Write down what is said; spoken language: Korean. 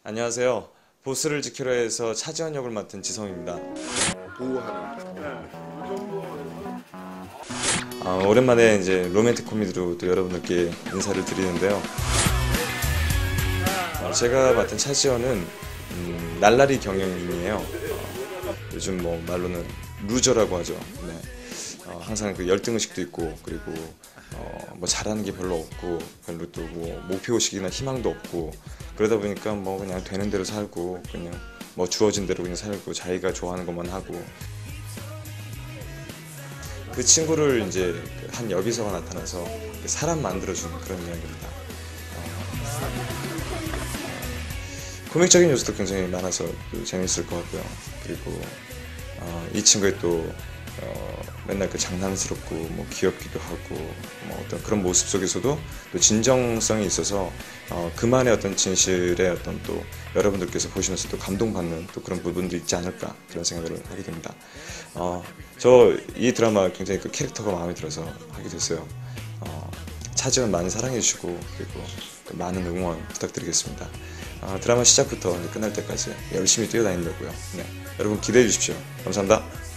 안녕하세요. 보스를 지키러에서 차지원 역을 맡은 지성입니다. 보호하는. 오랜만에 이제 로맨틱 코미디로 또 여러분들께 인사를 드리는데요. 제가 맡은 차지원은 날라리 경영인이에요. 요즘 뭐 말로는 루저라고 하죠. 네. 항상 그 열등의식도 있고, 그리고 뭐 잘하는 게 별로 없고, 별로 또 뭐 목표의식이나 희망도 없고, 그러다 보니까 뭐 그냥 되는 대로 살고, 그냥 뭐 주어진 대로 그냥 살고, 자기가 좋아하는 것만 하고. 그 친구를 이제 한 여비서가 나타나서 사람 만들어주는 그런 이야기입니다. 코믹적인 요소도 굉장히 많아서 재밌을 것 같고요. 그리고 이 친구의 또 맨날 그 장난스럽고 뭐 귀엽기도 하고 뭐 어떤 그런 모습 속에서도 또 진정성이 있어서 그만의 어떤 진실의 어떤 또 여러분들께서 보시면서 또 감동받는 또 그런 부분도 있지 않을까 그런 생각을 하게 됩니다. 저 이 드라마 굉장히 그 캐릭터가 마음에 들어서 하게 됐어요. 차지원 많이 사랑해 주시고 그리고 또 많은 응원 부탁드리겠습니다. 드라마 시작부터 끝날 때까지 열심히 뛰어다니려고요. 네, 여러분 기대해 주십시오. 감사합니다.